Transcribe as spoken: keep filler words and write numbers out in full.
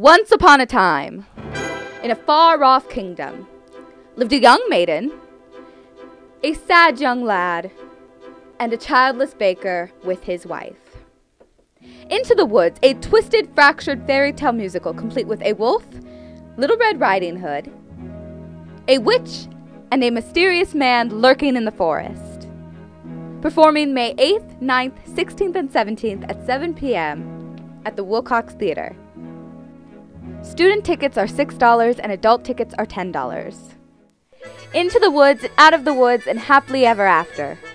Once upon a time, in a far-off kingdom, lived a young maiden, a sad young lad, and a childless baker with his wife. Into the Woods, a twisted, fractured fairy tale musical complete with a wolf, Little Red Riding Hood, a witch, and a mysterious man lurking in the forest. Performing May eighth, ninth, sixteenth, and seventeenth at seven p m at the Wilcox Theater. Student tickets are six dollars and adult tickets are ten dollars. Into the Woods, out of the woods, and happily ever after.